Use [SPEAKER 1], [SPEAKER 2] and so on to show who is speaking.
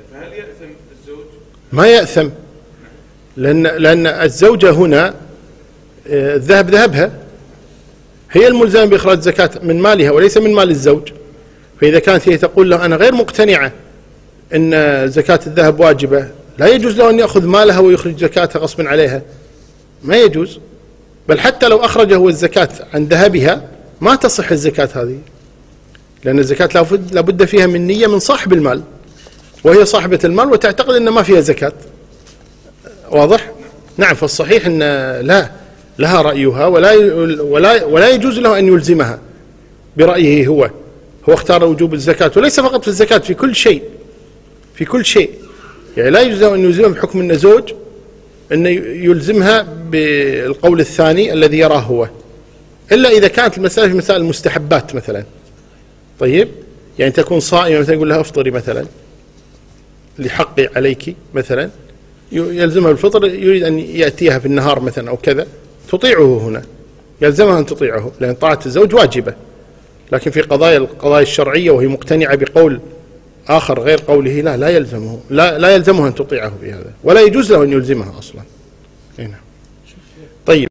[SPEAKER 1] فهل يأثم الزوج؟
[SPEAKER 2] ما يأثم، لأن الزوجة هنا الذهب ذهبها، هي الملزمة بإخراج زكاة من مالها وليس من مال الزوج. فإذا كانت هي تقول له أنا غير مقتنعة أن زكاة الذهب واجبة، لا يجوز له أن يأخذ مالها ويخرج زكاتها غصبا عليها، ما يجوز. بل حتى لو أخرج هو الزكاة عن ذهبها ما تصح الزكاة هذه، لأن الزكاة لابد فيها من نية من صاحب المال، وهي صاحبة المال وتعتقد أن ما فيها زكاة. واضح؟ نعم. فالصحيح أن لا، لها رأيها ولا يجوز له أن يلزمها برأيه. هو اختار وجوب الزكاة، وليس فقط في الزكاة، في كل شيء، في كل شيء. يعني لا يجوز له أن يلزمها بحكم أنه زوج، أن يلزمها بالقول الثاني الذي يراه هو، إلا إذا كانت المسألة في مسائل المستحبات مثلا. طيب، يعني تكون صائمة مثلا يقول لها افطري مثلا لحقي عليك مثلا، يلزمها بالفطر، يريد أن يأتيها في النهار مثلا أو كذا، تطيعه هنا، يلزمها أن تطيعه، لأن طاعة الزوج واجبة. لكن في القضايا الشرعية وهي مقتنعة بقول آخر غير قوله، لا يلزمها أن تطيعه في هذا، ولا يجوز له أن يلزمها أصلا. طيب.